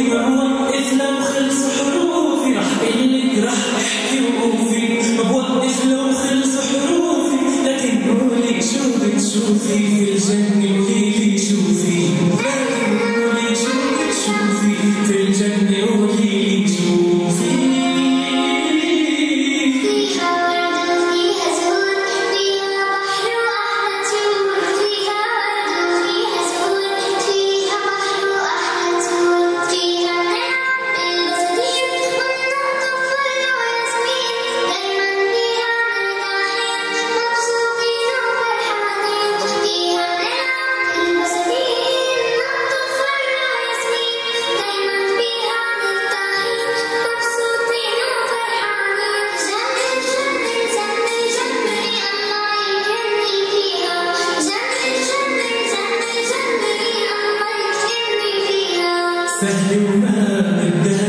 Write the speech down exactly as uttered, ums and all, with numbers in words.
ما بوقف لو خلص حروفي، رح قلك رح احكي وقوفي، ما بوقف لو خلص حروفي، لكن قولي شو بتشوفي في الجنة قوليلي شوفي، لكن قولي شو بتشوفي في الجنة قوليلي شوفي. فيها ورد وفيها زهور، فيها بحر وأحلى طيور، فيها ورد وفيها زهور، فيها بحر وأحلى طيور، فيها بنلعب بالبساتين وننطط فل وياسمين، دايما فيها مرتاحين مبسوطين وفرحانين، فيها بنلعب بالبساتين ننطط فل وياسمين، دايما فيها مرتاحين مبسوطين وفرحانين. جنة جنة جنة جنة الله يكرمني فيها، جنة جنة جنة جنة الله يكرمني فيها. سهل وما بدها